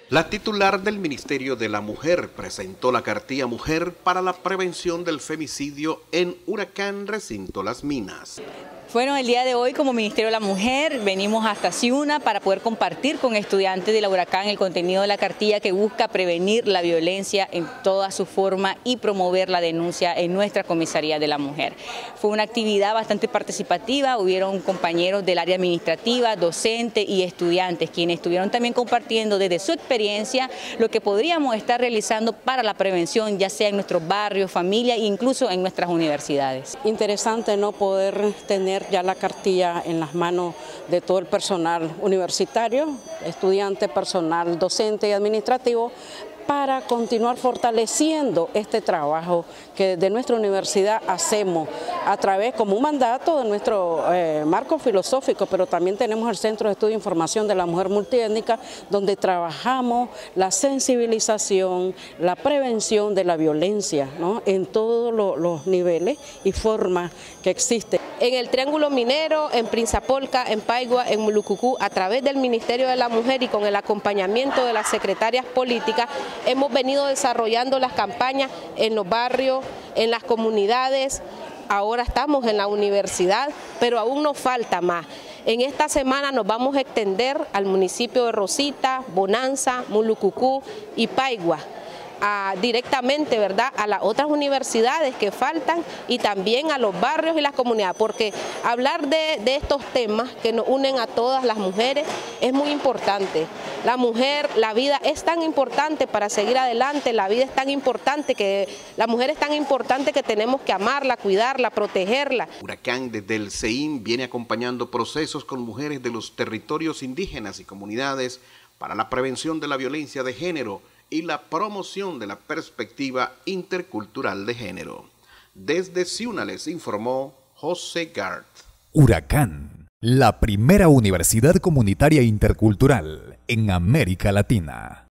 La titular del Ministerio de la Mujer presentó la cartilla Mujer para la prevención del femicidio en Huracán, recinto Las Minas. Bueno, el día de hoy como Ministerio de la Mujer venimos hasta Ciuna para poder compartir con estudiantes de la Huracán el contenido de la cartilla que busca prevenir la violencia en toda su forma y promover la denuncia en nuestra Comisaría de la Mujer. Fue una actividad bastante participativa, hubieron compañeros del área administrativa, docentes y estudiantes quienes estuvieron también compartiendo desde su experiencia lo que podríamos estar realizando para la prevención, ya sea en nuestros barrios, familias e incluso en nuestras universidades. Interesante no poder tener ya la cartilla en las manos de todo el personal universitario, estudiante, personal docente y administrativo, para continuar fortaleciendo este trabajo que desde nuestra universidad hacemos a través, como un mandato de nuestro marco filosófico, pero también tenemos el Centro de Estudio e Información de la Mujer Multiétnica, donde trabajamos la sensibilización, la prevención de la violencia, ¿no?, en todos los niveles y formas que existen. En el Triángulo Minero, en Prinzapolca, en Paigua, en Mulucucú, a través del Ministerio de la Mujer y con el acompañamiento de las secretarias políticas, hemos venido desarrollando las campañas en los barrios, en las comunidades. Ahora estamos en la universidad, pero aún nos falta más. En esta semana nos vamos a extender al municipio de Rosita, Bonanza, Mulucucú y Paigua. Directamente, ¿verdad?, a las otras universidades que faltan y también a los barrios y las comunidades, porque hablar de estos temas que nos unen a todas las mujeres es muy importante. La mujer, la vida es tan importante para seguir adelante, la vida es tan importante que la mujer es tan importante que tenemos que amarla, cuidarla, protegerla. Huracán desde el CEIM viene acompañando procesos con mujeres de los territorios indígenas y comunidades para la prevención de la violencia de género y la promoción de la perspectiva intercultural de género. Desde Ciuna les informó José Gart. Huracán, la primera universidad comunitaria intercultural en América Latina.